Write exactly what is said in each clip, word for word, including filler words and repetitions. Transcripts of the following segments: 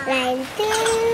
Line two.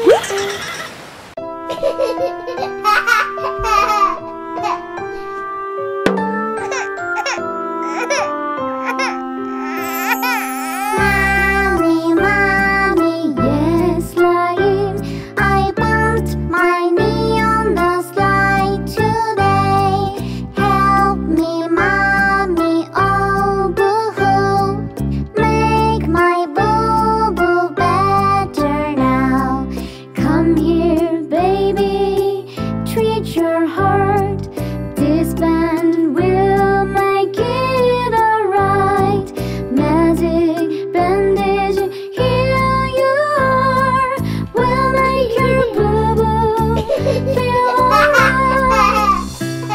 Mommy, mommy, yes, slime. I bumped my knee on the slide today. Help me, mommy, oh boo-hoo. Make my boo-boo better now. Come here, baby, treat your heart. This band will make it alright. Magic bandage, here you are. We'll make your boo-boo feel alright.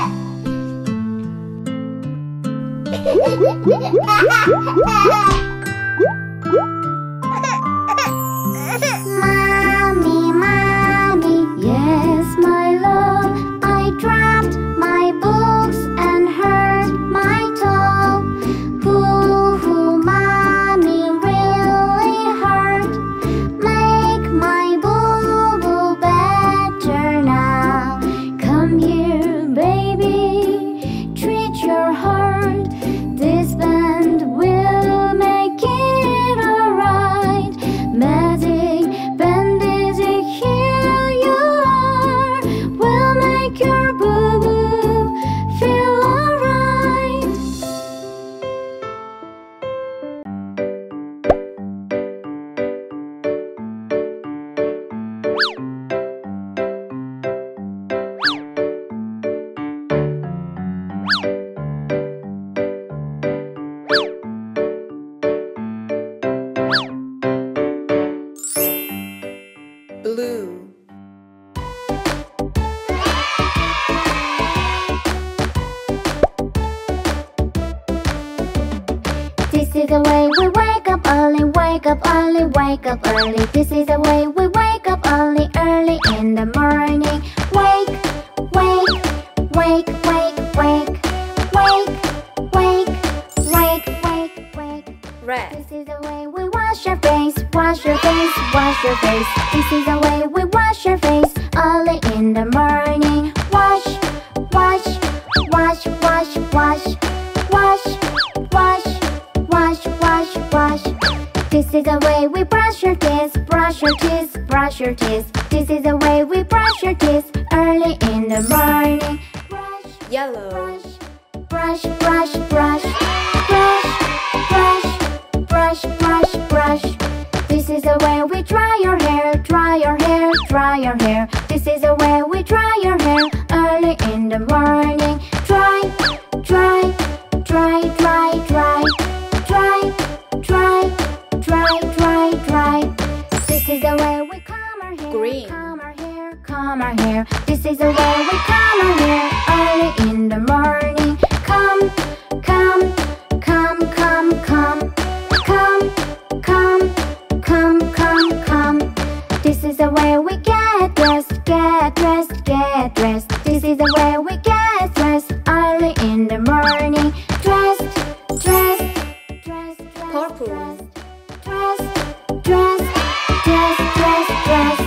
Mommy, mommy, yes, my love. I dropped my books and hurt my toe. Hoo-hoo, mommy, really hurt. Make my boo-boo better now. Come here, baby, treat your heart. This band will make it alright. Magic bandage, here you are. We'll make your boo-boo feel alright. Blue. This is the way we wake up early, wake up early, wake up early. This is the way we wake up early, early in the morning. Wake, wake, wake, wake, wake, wake, wake, wake, wake, wake. Red. This is the way we wash our face, wash your face, wash your face. This is the way we wash your face early in the morning. Wash, wash, wash, wash, wash, wash, wash, wash, wash, wash. This is the way we brush your teeth, brush your teeth, brush your teeth. This is the way we brush your teeth early in the morning. Brush, Yellow. brush, brush, brush, brush, brush, brush, brush, brush. This is the way we dry your hair, dry your hair, dry your hair. This is the way we dry your hair early in the morning. Dry, dry, dry, dry, dry, dry, dry, dry, dry, dry. This is the way we comb our hair, Green. comb our hair, comb our hair. This is the way we comb our hair early in the morning. Come, come, come, come, come, come, come, come, come, come. This is the way we get dressed, get dressed, get dressed. This is the way we get dressed early in the morning. Dressed, dressed, dressed, dressed, Purple. dressed, dressed, dressed, dressed, dressed.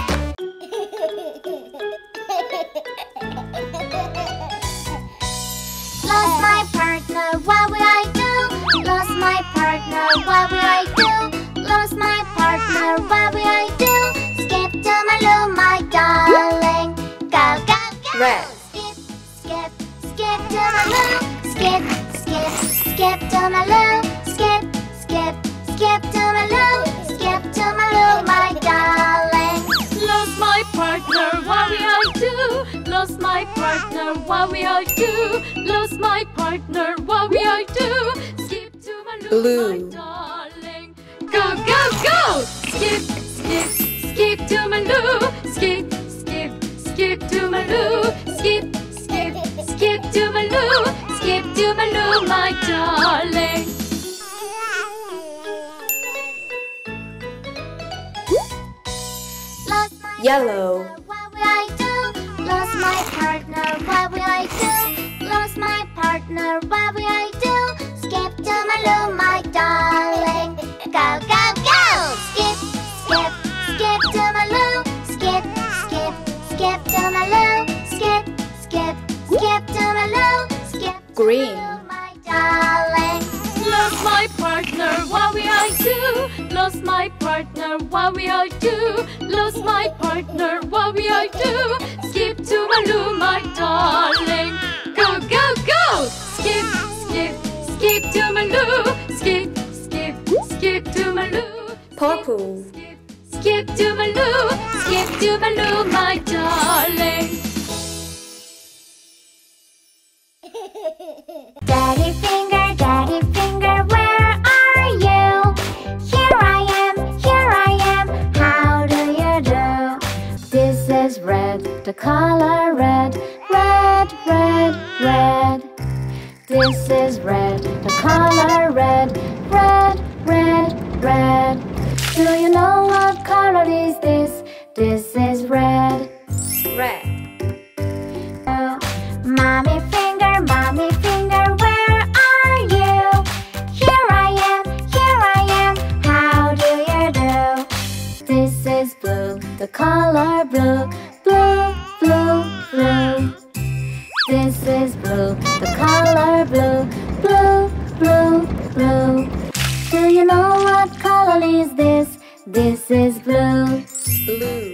Lost my partner, what will I do? Lost my partner, what will I do? Lost my partner, what will I do? Skip to my loo, my darling. Go, go, go. Red. Skip, skip, skip to my loo. Skip, skip, skip to my loo. Skip, skip, skip to my loo. Skip to my loo, my darling. Lost my partner, what will I do? Lost my partner, what will I do? Lost my partner, what will I do? Skip to my loo, Blue. my darling. Go, go, go! Skip, skip, skip to my loo. Skip, skip, skip to my loo. Skip, skip, skip to my loo. Skip to my loo, my darling. Lost my Yellow. what will I do? Lost my partner, what will I do? Lost my partner, what will I do? Skip to my loo, my darling. Go, go, go! Skip, skip, skip to partner, what will I do? Lost my partner, what will I do? Lost my partner, what will I do? Skip to Maloo, my darling. Go, go, go! Skip, skip, skip to Maloo. Skip, skip, skip to Maloo. Purple. Skip, skip to Maloo. Skip to Maloo, my darling. Daddy finger, daddy finger, where are you? Here I am, here I am, how do you do? This is red, the color red, red, red, red. This is red, the color red, red, red, red. Do you know what color is this? This is red. Red. Oh, mommy finger, mommy finger, where are you? Here I am, here I am, how do you do? This is blue, the color blue, blue, blue, blue. This is blue, the color blue, blue, blue, blue. Do you know what color is this? This is blue. Blue.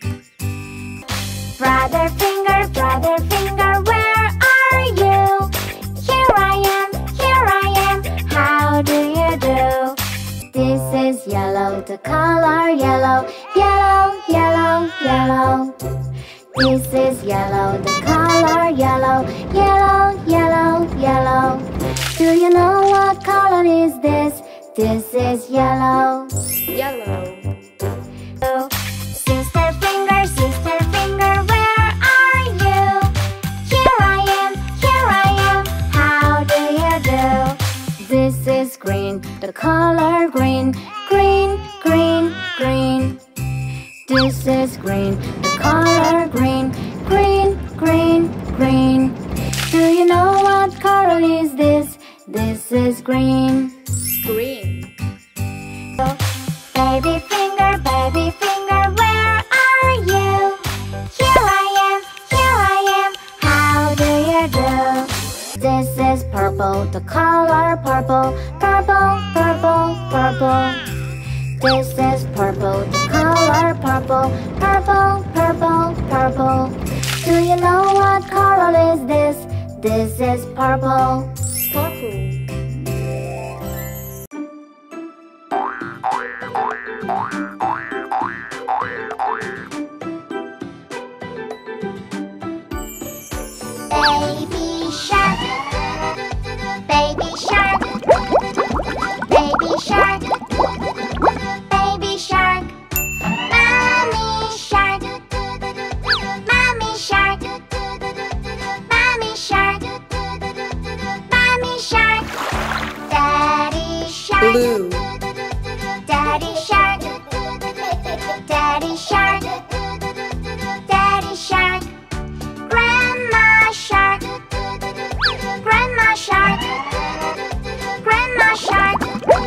Brother finger, brother finger, where are you? Here I am, here I am, how do you do? This is yellow, the color yellow, yellow, yellow, yellow. This is yellow, the color yellow, yellow, yellow, yellow. Do you know what color is this? This is yellow. Yellow. Oh, sister finger, sister finger, where are you? Here I am, here I am, how do you do? This is green, the color green, green, green, green. This is green, the color green, green, green, green. Do you know what color is this? This is green. Green. Oh, baby finger, baby finger, where are you? Here I am, here I am, how do you do? This is purple, the color purple, purple, purple, purple. This is purple, the color purple, purple, purple, purple. Do you know what color is this? This is purple. Purple. Baby shark, baby shark, baby shark, baby shark, mommy shark, mommy shark, mommy shark, mommy shark, daddy shark, Blue. daddy shark, daddy shark, daddy shark. Grandma shark, grandma shark, grandma shark,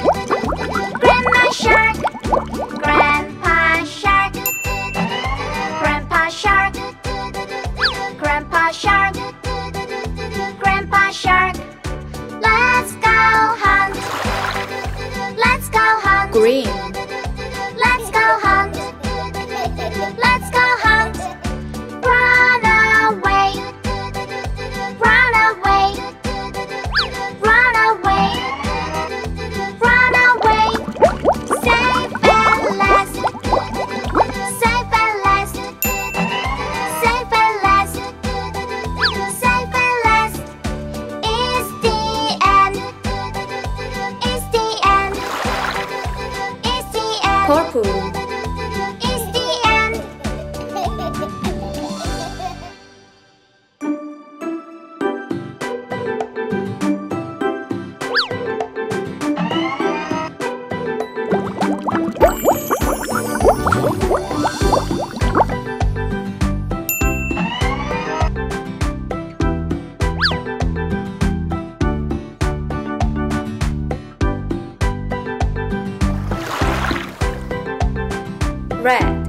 grandma shark, grandpa shark, grandpa shark, grandpa shark, grandpa shark. Let's go hunt, let's go hunt. Green. Let's go hunt, let's go hunt. Run away, run away, run away, run away. Safe and last, safe and last, safe and last, safe and last. Is the end, is the end, is the end. Purple. Is the end. Red.